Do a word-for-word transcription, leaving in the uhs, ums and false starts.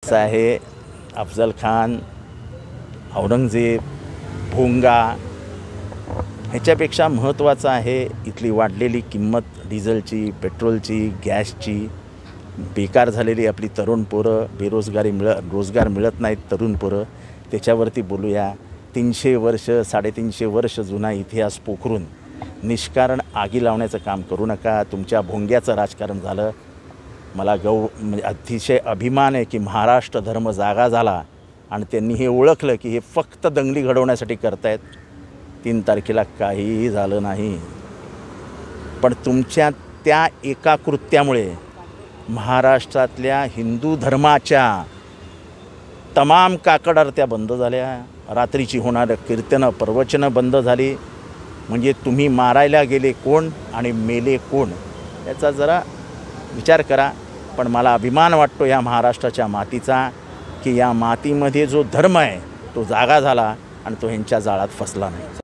महत्त्वाचं आहे अफजल खान, औरंगजेब, भोंगा ह्याच्यापेक्षा महत्त्वाचं आहे इथली वाढलेली किंमत डिझेलची, पेट्रोलची, गॅसची, बेकार झालेली आपली तरुण पोरं, बेरोजगारी मिळ रोजगार मिळत नाहीत तरुण पोरं, त्याच्यावरती बोलूया। तीनशे वर्ष साडेतीनशे वर्ष जुना इतिहास पोखरून निष्कारण आगी लावण्याचं काम करू नका। तुमच्या भोंग्याचं राजकारण झालं। मला गौ म्हणजे अतिशय अभिमान आहे की महाराष्ट्र धर्म जागा झाला आणि त्यांनी हे ओळखलं की हे फक्त दंगली घडवण्यासाठी करतायत। तीन तारखेला काहीही झालं नाही, पण तुमच्या त्या एका कृत्यामुळे महाराष्ट्रातल्या हिंदू धर्माच्या तमाम काकड आरत्या बंद झाल्या, रात्रीची होणारं कीर्तनं प्रवचनं बंद झाली। म्हणजे तुम्ही मारायला गेले कोण आणि मेले कोण याचा जरा विचार करा। पण मला अभिमान वाटतो या महाराष्ट्राच्या मातीचा की या मातीमध्ये जो धर्म आहे तो जागा झाला आणि तो ह्यांच्या जाळात फसला नाही।